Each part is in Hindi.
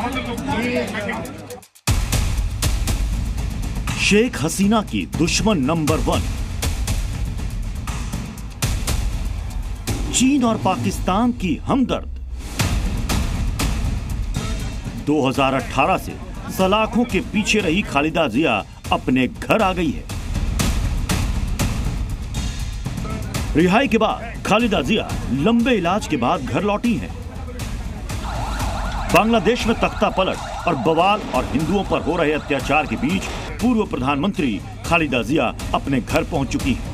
शेख हसीना की दुश्मन नंबर 1। चीन और पाकिस्तान की हमदर्द। 2018 से सलाखों के पीछे रही खालिदा जिया अपने घर आ गई है। रिहाई के बाद खालिदा जिया लंबे इलाज के बाद घर लौटी हैं। बांग्लादेश में तख्ता पलट और बवाल और हिंदुओं पर हो रहे अत्याचार के बीच पूर्व प्रधानमंत्री खालिदा जिया अपने घर पहुंच चुकी हैं।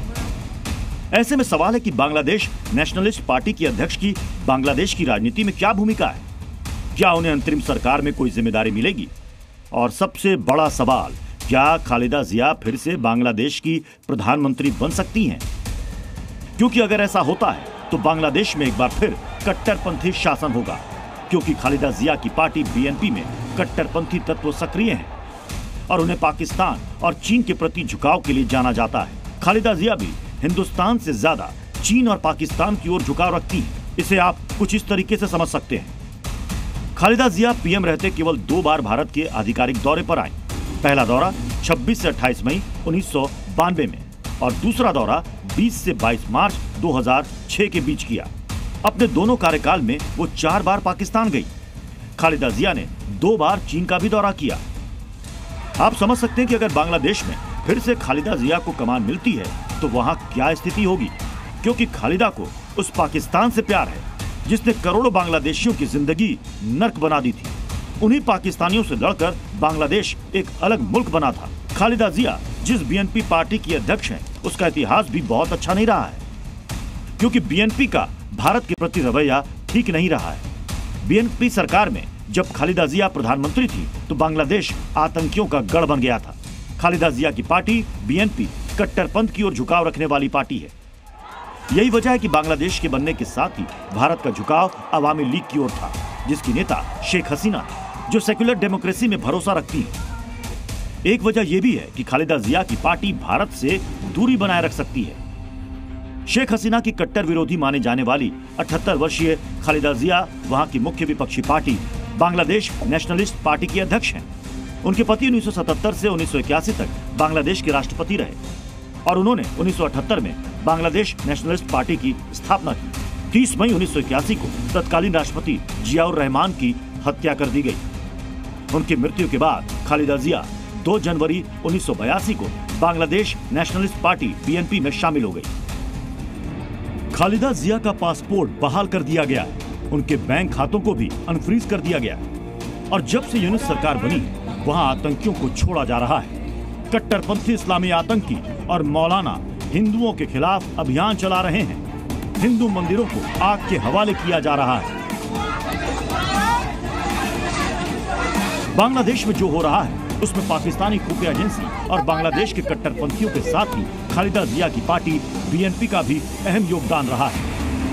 ऐसे में सवाल है कि बांग्लादेश नेशनलिस्ट पार्टी की अध्यक्ष की बांग्लादेश की राजनीति में क्या भूमिका है? क्या उन्हें अंतरिम सरकार में कोई जिम्मेदारी मिलेगी? और सबसे बड़ा सवाल, क्या खालिदा जिया फिर से बांग्लादेश की प्रधानमंत्री बन सकती हैं? क्योंकि अगर ऐसा होता है तो बांग्लादेश में एक बार फिर कट्टरपंथी शासन होगा, क्योंकि खालिदा जिया की पार्टी बीएनपी में कट्टरपंथी तत्व सक्रिय हैं और उन्हें पाकिस्तान और चीन के प्रति झुकाव के लिए जाना जाता है। खालिदा जिया भी हिंदुस्तान से ज्यादा चीन और पाकिस्तान की ओर झुकाव रखती है। इसे आप कुछ इस तरीके से समझ सकते हैं। खालिदा जिया पीएम रहते केवल 2 बार भारत के आधिकारिक दौरे पर आए। पहला दौरा 26 से 28 मई 1992 में और दूसरा दौरा 20 से 22 मार्च 2006 के बीच किया। अपने दोनों कार्यकाल में वो 4 बार पाकिस्तान गई। खालिदा जिया ने 2 बार चीन का भी दौरा किया। आप समझ सकते हैं कि अगर बांग्लादेश में फिर से खालिदा जिया को कमान मिलती है तो वहां क्या स्थिति होगी, क्योंकि खालिदा को उस पाकिस्तान से प्यार है जिसने करोड़ों बांग्लादेशियों की जिंदगी नर्क बना दी थी। उन्हीं पाकिस्तानियों से लड़कर बांग्लादेश एक अलग मुल्क बना था। खालिदा जिया जिस बीएनपी पार्टी की अध्यक्ष हैं, उसका इतिहास भी बहुत अच्छा नहीं रहा है, क्योंकि बीएनपी का भारत के प्रति रवैया ठीक नहीं रहा है। बीएनपी सरकार में जब खालिदा जिया प्रधानमंत्री थी तो बांग्लादेश आतंकियों का गढ़ बन गया था। खालिदा जिया की पार्टी बीएनपी कट्टरपंथ की ओर झुकाव रखने वाली पार्टी है। यही वजह है कि बांग्लादेश के बनने के साथ ही भारत का झुकाव अवामी लीग की ओर था, जिसकी नेता शेख हसीना जो सेक्युलर डेमोक्रेसी में भरोसा रखती है। एक वजह यह भी है कि खालिदा जिया की पार्टी भारत से दूरी बनाए रख सकती है। शेख हसीना की कट्टर विरोधी माने जाने वाली 78 वर्षीय खालिदा जिया वहां की मुख्य विपक्षी पार्टी बांग्लादेश नेशनलिस्ट पार्टी की अध्यक्ष हैं। उनके पति 1977 से 1981 तक बांग्लादेश के राष्ट्रपति रहे और उन्होंने 1978 में बांग्लादेश नेशनलिस्ट पार्टी की स्थापना की। 30 मई 1981 को तत्कालीन राष्ट्रपति जियाउर रहमान की हत्या कर दी गई। उनकी मृत्यु के बाद खालिदा जिया 2 जनवरी 1982 को बांग्लादेश नेशनलिस्ट पार्टी बीएनपी में शामिल हो गई। खालिदा जिया का पासपोर्ट बहाल कर दिया गया, उनके बैंक खातों को भी अनफ्रीज कर दिया गया और जब से यूनिस सरकार बनी वहां आतंकियों को छोड़ा जा रहा है। कट्टरपंथी इस्लामी आतंकी और मौलाना हिंदुओं के खिलाफ अभियान चला रहे हैं। हिंदू मंदिरों को आग के हवाले किया जा रहा है। बांग्लादेश में जो हो रहा है उसमें पाकिस्तानी खुफिया एजेंसी और बांग्लादेश के कट्टरपंथियों के साथ ही खालिदा जिया की पार्टी बीएनपी का भी अहम योगदान रहा है।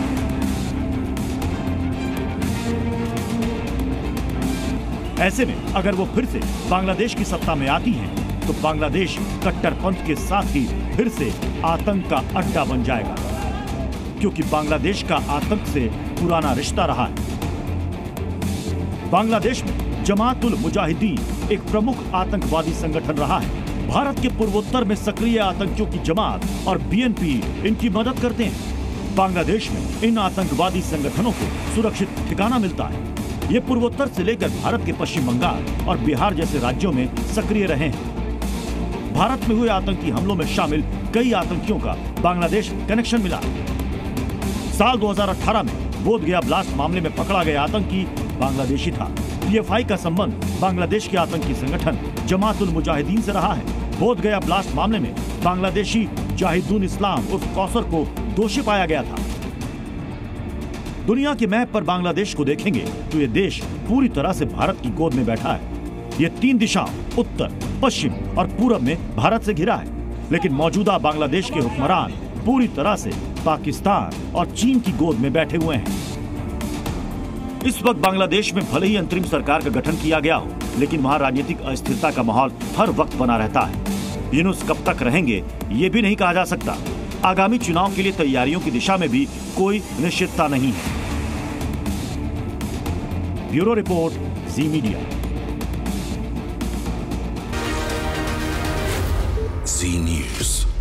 ऐसे में अगर वो फिर से बांग्लादेश की सत्ता में आती हैं, तो बांग्लादेश कट्टरपंथ के साथ ही फिर से आतंक का अड्डा बन जाएगा, क्योंकि बांग्लादेश का आतंक से पुराना रिश्ता रहा है। बांग्लादेश में जमातुल मुजाहिदीन एक प्रमुख आतंकवादी संगठन रहा है। भारत के पूर्वोत्तर में सक्रिय आतंकियों की जमात और बीएनपी इनकी मदद करते हैं। बांग्लादेश में इन आतंकवादी संगठनों को सुरक्षित ठिकाना मिलता है। ये पूर्वोत्तर से लेकर भारत के पश्चिम बंगाल और बिहार जैसे राज्यों में सक्रिय रहे हैं। भारत में हुए आतंकी हमलों में शामिल कई आतंकियों का बांग्लादेश कनेक्शन मिला। साल 2018 में बोधगया ब्लास्ट मामले में पकड़ा गया आतंकी बांग्लादेशी था। पीएफआई का संबंध बांग्लादेश के आतंकी संगठन जमातुल मुजाहिदीन से रहा है। बोधगया ब्लास्ट मामले में बांग्लादेशी जाहिदुल इस्लाम उर्फ कौसर को दोषी पाया गया था। दुनिया के मैप पर बांग्लादेश को देखेंगे तो ये देश पूरी तरह से भारत की गोद में बैठा है। ये 3 दिशाओं उत्तर, पश्चिम और पूरब में भारत से घिरा है, लेकिन मौजूदा बांग्लादेश के हुक्मरान पूरी तरह से पाकिस्तान और चीन की गोद में बैठे हुए हैं। इस वक्त बांग्लादेश में भले ही अंतरिम सरकार का गठन किया गया हो, लेकिन वहां राजनीतिक अस्थिरता का माहौल हर वक्त बना रहता है। यूनुस कब तक रहेंगे ये भी नहीं कहा जा सकता। आगामी चुनाव के लिए तैयारियों की दिशा में भी कोई निश्चितता नहीं है। Bureau report, Zee media. Zee news.